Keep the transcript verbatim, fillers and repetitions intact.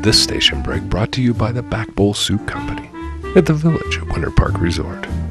This station break brought to you by the Back Bowl Soup Company at the Village at Winter Park Resort.